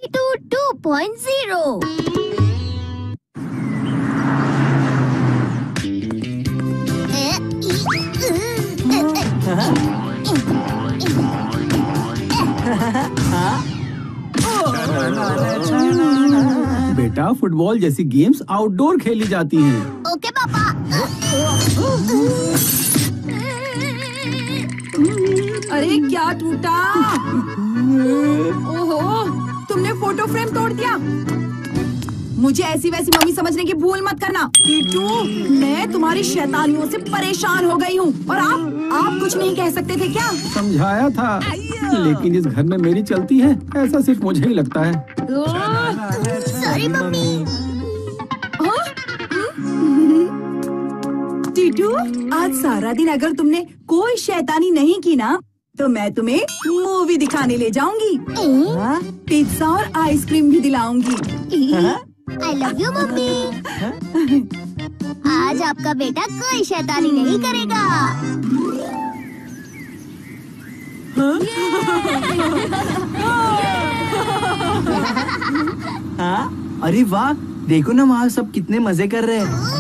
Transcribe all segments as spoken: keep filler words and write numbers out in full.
To two point zero. बेटा, football जैसी games outdoor खेली जाती हैं। ओके पापा। अरे क्या टूटा? ओहो, तुमने फोटो फ्रेम तोड़ दिया। मुझे ऐसी वैसी मम्मी समझने की भूल मत करना। टीटू, मैं तुम्हारी शैतानियों से परेशान हो गई हूँ और आप आप कुछ नहीं कह सकते थे क्या? समझाया था, लेकिन इस घर में मेरी चलती है, ऐसा सिर्फ मुझे ही लगता है। Sorry mummy. टीटू, आज सारा दिन अगर तुमने कोई शैतानी नहीं की ना, तो मैं तुम्हें मूवी दिखाने ले जाऊंगी। पिज्जा और आइसक्रीम भी दिलाऊंगी। I love you mummy. आज आपका बेटा कोई शैतानी नहीं करेगा। हाँ? अरे वाह, देखो ना वहाँ सब कितने मजे कर रहे हैं।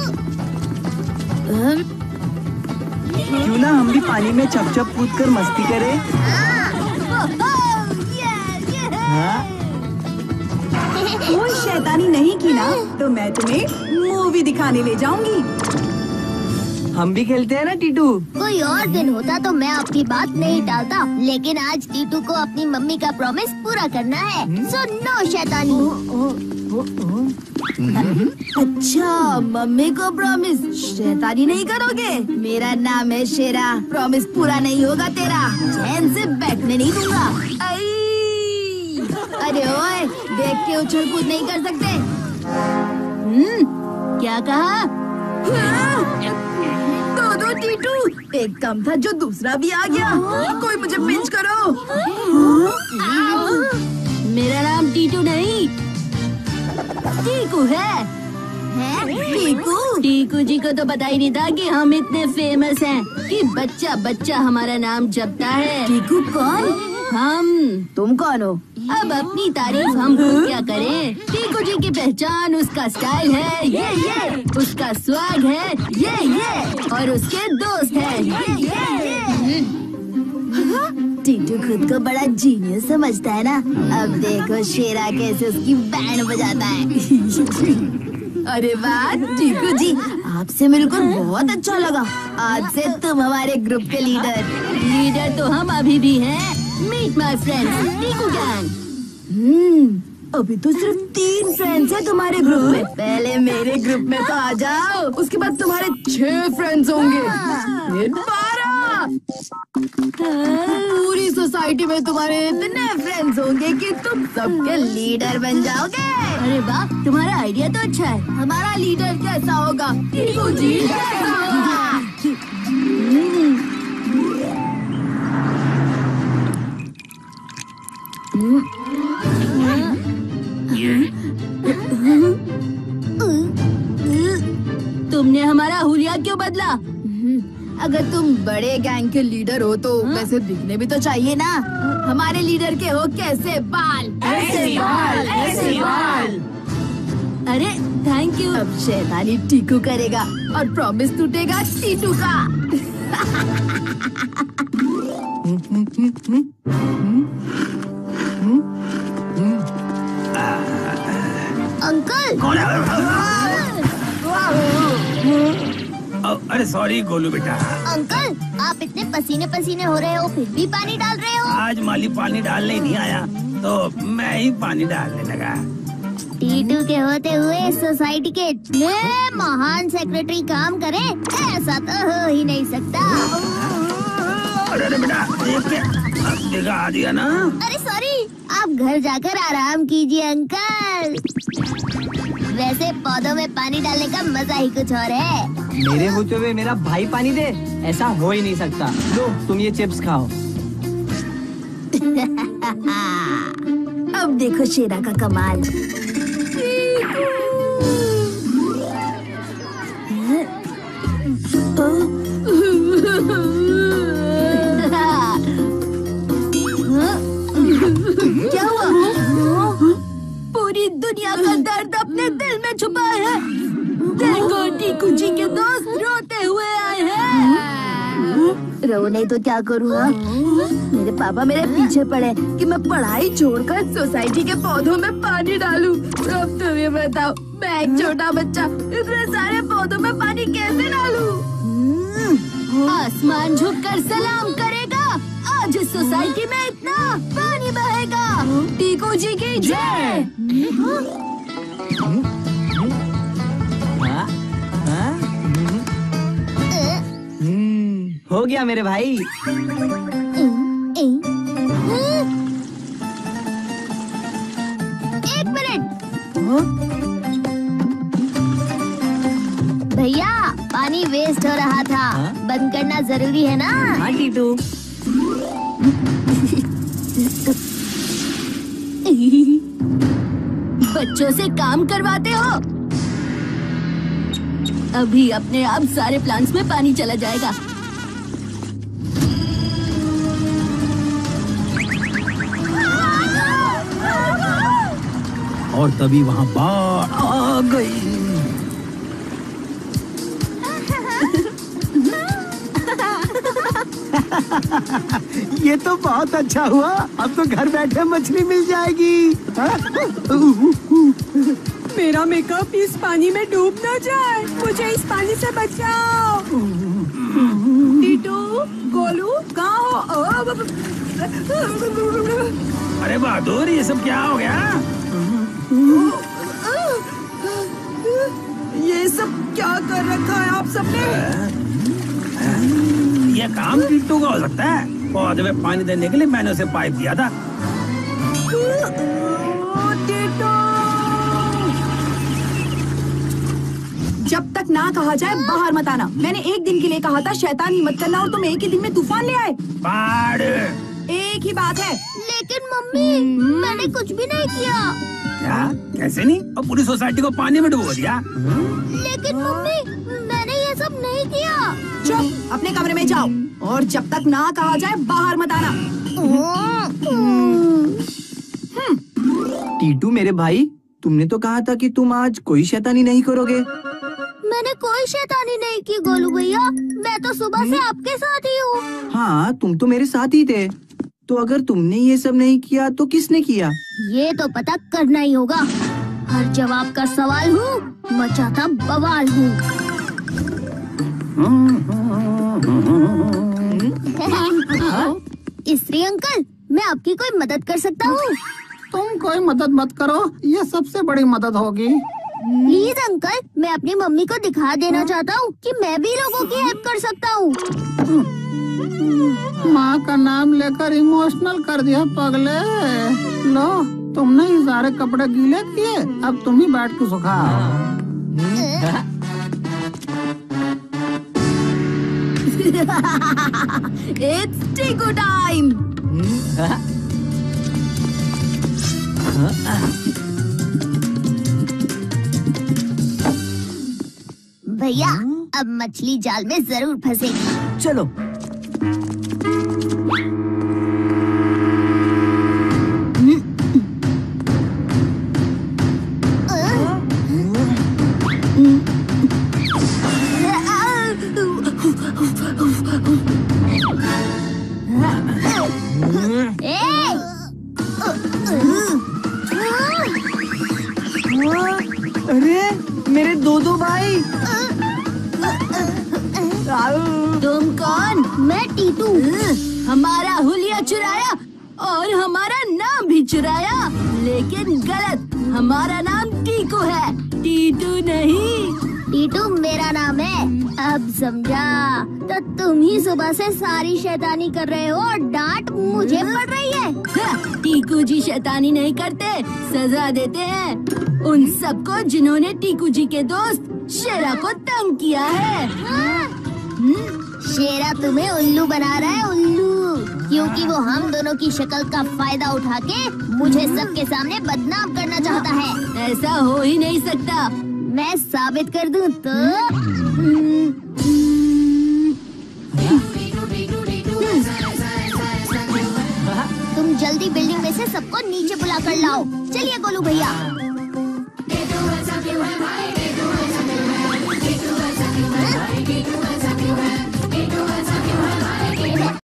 क्यों ना हम भी पानी में चप चप कूद कर मस्ती करें? हाँ? कोई शैतानी नहीं की ना, तो मैं तुम्हें मूवी दिखाने ले जाऊंगी। हम भी खेलते हैं ना टीटू। कोई और दिन होता तो मैं आपकी बात नहीं टालता, लेकिन आज टीटू को अपनी मम्मी का प्रॉमिस पूरा करना है। सो नो शैतानी। अच्छा, मम्मी को प्रॉमिस, शैतानी नहीं करोगे? मेरा नाम है शेरा, प्रॉमिस पूरा नहीं होगा तेरा, चैन से बैठने नहीं दूंगा। अरे ओए, देख के उछल कूद नहीं कर सकते। हम्म, क्या कहा? दो दो टीटू, एक कम था जो दूसरा भी आ गया। कोई मुझे पिंच करो। मेरा नाम टीटू नहीं, टीकू है। है? टीकू? टीकू जी को तो पता ही नहीं था कि हम इतने फेमस हैं कि बच्चा बच्चा हमारा नाम जपता है। टीकू कौन? हम। तुम कौन हो? अब अपनी तारीफ हम खुद क्या करें? टीकू जी की पहचान उसका स्टाइल है, ये ये उसका स्वाग है, ये ये और उसके दोस्त है, ये ये। टीटू खुद को बड़ा जीनियस समझता है ना। अब देखो शेरा कैसे उसकी बैंड बजाता है। अरे वाह टीकू जी, आपसे मिलकर बहुत अच्छा लगा। आज से तुम हमारे ग्रुप के लीडर। लीडर तो हम अभी भी हैं। Meet my friends, Tiku gang. Hmm, अभी तो सिर्फ तीन फ्रेंड्स हैं तुम्हारे ग्रुप में। पहले मेरे ग्रुप में तो आ जाओ, उसके बाद तुम्हारे छह फ्रेंड्स होंगे, फिर बारह। पूरी सोसाइटी में तुम्हारे इतने फ्रेंड्स होंगे कि तुम सबके लीडर बन जाओगे। अरे वाह, तुम्हारा आइडिया तो अच्छा है। हमारा लीडर कैसा होगा? टीकू जी कैसा होगा? तुमने हमारा हुलिया क्यों बदला? अगर तुम बड़े गैंग के लीडर हो तो वैसे दिखने भी तो चाहिए ना। हमारे लीडर के हो कैसे बाल, ऐसे बाल, ऐसे बाल। अरे थैंक यू। अब शैतानी टीकू करेगा और प्रॉमिस टूटेगा टीटू का। अंकल। अरे सॉरी गोलू बेटा। अंकल, आप इतने पसीने पसीने हो रहे हो फिर भी पानी डाल रहे हो। आज माली पानी डालने नहीं आया तो मैं ही पानी डालने लगा। टीटू के होते हुए सोसाइटी के इतने महान सेक्रेटरी काम करे, ऐसा तो हो ही नहीं सकता। अरे अरे बेटा, देखा आ दिया ना। अरे सॉरी, आप घर जाकर आराम कीजिए अंकल। वैसे पौधों में पानी डालने का मजा ही कुछ और है। मेरे होते हुए मेरा भाई पानी दे, ऐसा हो ही नहीं सकता। लो तुम ये चिप्स खाओ। अब देखो शेरा का कमाल। क्या हुआ? अपने दिल में छुपाए हैं। देखो टीकू जी के दोस्त रोते हुए आए हैं। रो नहीं तो क्या करूँ? मेरे पापा मेरे पीछे पड़े कि मैं पढ़ाई छोड़कर सोसाइटी के पौधों में पानी डालूं। अब तुम ये बताओ, मैं एक छोटा बच्चा इतने सारे पौधों में पानी कैसे डालूं? आसमान झुककर सलाम करेगा, आज इस सोसाइटी में इतना पानी बहेगा। टीकू जी की जय। हो गया मेरे भाई। एक मिनट भैया, पानी वेस्ट हो रहा था। हा? बंद करना जरूरी है ना? हाँ टीटू। बच्चों से काम करवाते हो। अभी अपने आप सारे प्लांट्स में पानी चला जाएगा। और तभी वहाँ बाढ़ आ गई। ये तो बहुत अच्छा हुआ, अब तो घर बैठे मछली मिल जाएगी। मेरा मेकअप इस पानी में डूब न जाए, मुझे इस पानी से बचाओ। टीटू, गोलू, कहाँ हो? अरे बहादुर, ये सब क्या हो गया? ये सब क्या कर रखा है आप सबने? ये काम टीटू का हो सकता है। पौधे में पानी देने के लिए मैंने उसे पाइप दिया था। जब तक ना कहा जाए बाहर मत आना। मैंने एक दिन के लिए कहा था शैतानी मत करना, और तुम एक ही दिन में तूफान ले आए। बाढ़ एक ही बात है। लेकिन मम्मी, मैंने कुछ भी नहीं किया। क्या? कैसे नहीं? और पूरी सोसाइटी को पानी में डुबो दिया। लेकिन मम्मी, मैंने ये सब नहीं किया। चुप, अपने कमरे में जाओ, और जब तक ना कहा जाए बाहर मत आना। टीटू मेरे भाई, तुमने तो कहा था कि तुम आज कोई शैतानी नहीं करोगे। मैंने कोई शैतानी नहीं की गोलू भैया, मैं तो सुबह से आपके साथ ही हूँ। हाँ, तुम तो मेरे साथ ही थे। तो अगर तुमने ये सब नहीं किया तो किसने किया? ये तो पता करना ही होगा। हर जवाब का सवाल हूँ, मचाता बवाल हूँ। स्त्री अंकल, मैं आपकी कोई मदद कर सकता हूँ? तुम कोई मदद मत करो, ये सबसे बड़ी मदद होगी। प्लीज अंकल, मैं अपनी मम्मी को दिखा देना चाहता हूँ कि मैं भी लोगों की हेल्प कर सकता हूँ। माँ का नाम लेकर इमोशनल कर दिया पगले। लो, तुमने ये सारे कपड़े गीले किए, अब तुम ही बैठ के सुखाओ। It's Tiku time. भैया, अब मछली जाल में जरूर फंसेगी। चलो। अरे मेरे दो दो भाई। तुम कौन? मैं टीटू। हमारा हुलिया चुराया और हमारा नाम भी चुराया, लेकिन गलत। हमारा नाम टीकू है, टीटू नहीं। टीटू मेरा नाम है, अब समझा? तो तुम ही सुबह से सारी शैतानी कर रहे हो और डांट मुझे पड़ रही है। टीकू जी शैतानी नहीं करते, सजा देते हैं उन सबको जिन्होंने टीकू जी के दोस्त शेरा को तंग किया है। हाँ? शेरा तुम्हें उल्लू बना रहा है, उल्लू, क्योंकि वो हम दोनों की शक्ल का फायदा उठा के मुझे सबके सामने बदनाम करना चाहता है। ऐसा हो ही नहीं सकता। मैं साबित कर दूं तो? तुम जल्दी बिल्डिंग में से सबको नीचे बुला कर लाओ। चलिए गोलू भैया। टीटू